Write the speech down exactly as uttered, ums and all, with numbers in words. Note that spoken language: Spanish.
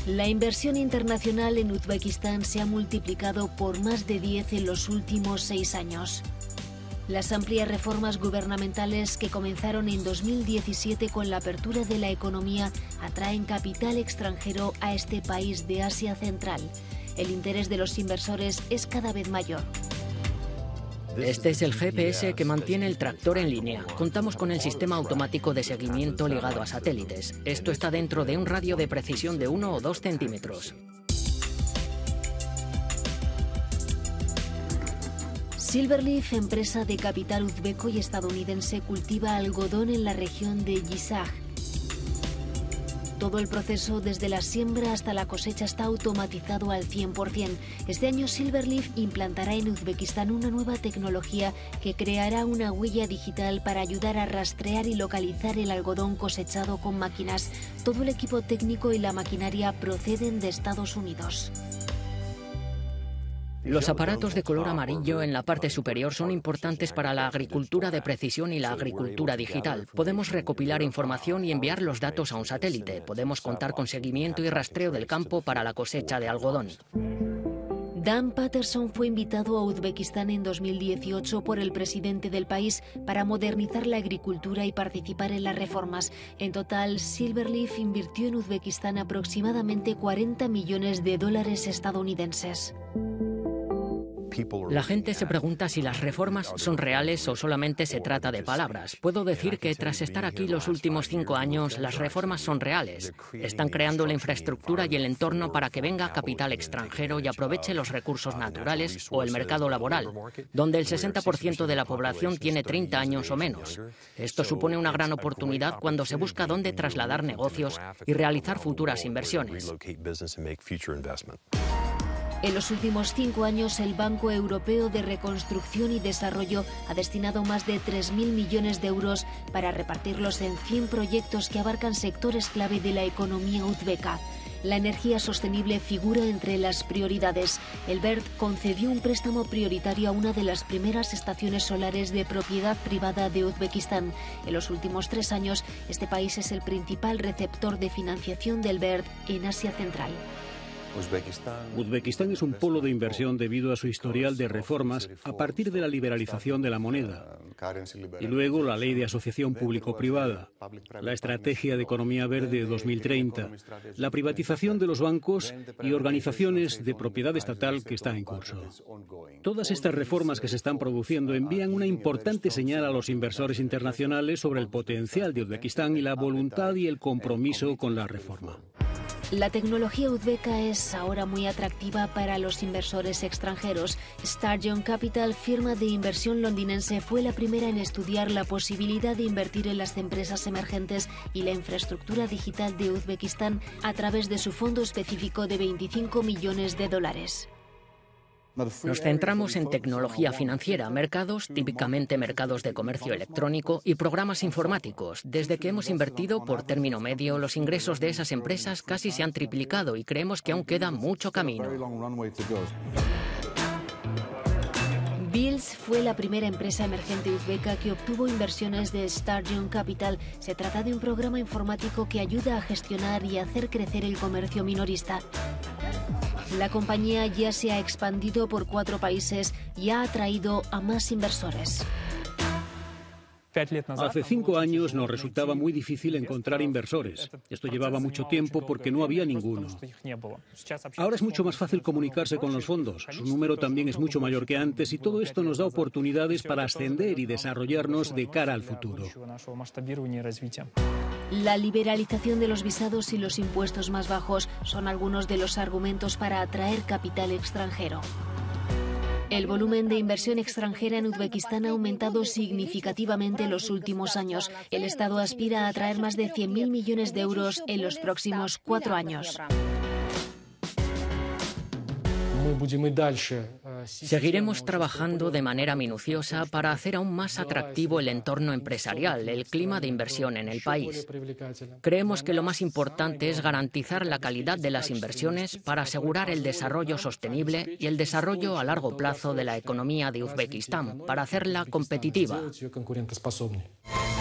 La inversión internacional en Uzbekistán se ha multiplicado por más de diez en los últimos seis años. Las amplias reformas gubernamentales que comenzaron en dos mil diecisiete con la apertura de la economía atraen capital extranjero a este país de Asia Central. El interés de los inversores es cada vez mayor. Este es el G P S que mantiene el tractor en línea. Contamos con el sistema automático de seguimiento ligado a satélites. Esto está dentro de un radio de precisión de uno o dos centímetros. Silverleaf, empresa de capital uzbeco y estadounidense, cultiva algodón en la región de Yizhak. Todo el proceso, desde la siembra hasta la cosecha, está automatizado al cien por cien. Este año Silverleaf implantará en Uzbekistán una nueva tecnología que creará una huella digital para ayudar a rastrear y localizar el algodón cosechado con máquinas. Todo el equipo técnico y la maquinaria proceden de Estados Unidos. Los aparatos de color amarillo en la parte superior son importantes para la agricultura de precisión y la agricultura digital. Podemos recopilar información y enviar los datos a un satélite. Podemos contar con seguimiento y rastreo del campo para la cosecha de algodón. Dan Patterson fue invitado a Uzbekistán en dos mil dieciocho por el presidente del país para modernizar la agricultura y participar en las reformas. En total, Silverleaf invirtió en Uzbekistán aproximadamente cuarenta millones de dólares estadounidenses. La gente se pregunta si las reformas son reales o solamente se trata de palabras. Puedo decir que tras estar aquí los últimos cinco años, las reformas son reales. Están creando la infraestructura y el entorno para que venga capital extranjero y aproveche los recursos naturales o el mercado laboral, donde el sesenta por ciento de la población tiene treinta años o menos. Esto supone una gran oportunidad cuando se busca dónde trasladar negocios y realizar futuras inversiones. En los últimos cinco años, el Banco Europeo de Reconstrucción y Desarrollo ha destinado más de tres mil millones de euros para repartirlos en cien proyectos que abarcan sectores clave de la economía uzbeca. La energía sostenible figura entre las prioridades. El B E R D concedió un préstamo prioritario a una de las primeras estaciones solares de propiedad privada de Uzbekistán. En los últimos tres años, este país es el principal receptor de financiación del B E R D en Asia Central. Uzbekistán es un polo de inversión debido a su historial de reformas a partir de la liberalización de la moneda y luego la ley de asociación público-privada, la estrategia de economía verde dos mil treinta, la privatización de los bancos y organizaciones de propiedad estatal que está en curso. Todas estas reformas que se están produciendo envían una importante señal a los inversores internacionales sobre el potencial de Uzbekistán y la voluntad y el compromiso con la reforma. La tecnología uzbeca es ahora muy atractiva para los inversores extranjeros. Sturgeon Capital, firma de inversión londinense, fue la primera en estudiar la posibilidad de invertir en las empresas emergentes y la infraestructura digital de Uzbekistán a través de su fondo específico de veinticinco millones de dólares. Nos centramos en tecnología financiera, mercados, típicamente mercados de comercio electrónico y programas informáticos. Desde que hemos invertido por término medio, los ingresos de esas empresas casi se han triplicado y creemos que aún queda mucho camino. Bills fue la primera empresa emergente uzbeca que obtuvo inversiones de Sturgeon Capital. Se trata de un programa informático que ayuda a gestionar y hacer crecer el comercio minorista. La compañía ya se ha expandido por cuatro países y ha atraído a más inversores. Hace cinco años nos resultaba muy difícil encontrar inversores. Esto llevaba mucho tiempo porque no había ninguno. Ahora es mucho más fácil comunicarse con los fondos. Su número también es mucho mayor que antes y todo esto nos da oportunidades para ascender y desarrollarnos de cara al futuro. La liberalización de los visados y los impuestos más bajos son algunos de los argumentos para atraer capital extranjero. El volumen de inversión extranjera en Uzbekistán ha aumentado significativamente en los últimos años. El Estado aspira a atraer más de cien mil millones de euros en los próximos cuatro años. Seguiremos trabajando de manera minuciosa para hacer aún más atractivo el entorno empresarial, el clima de inversión en el país. Creemos que lo más importante es garantizar la calidad de las inversiones para asegurar el desarrollo sostenible y el desarrollo a largo plazo de la economía de Uzbekistán, para hacerla competitiva.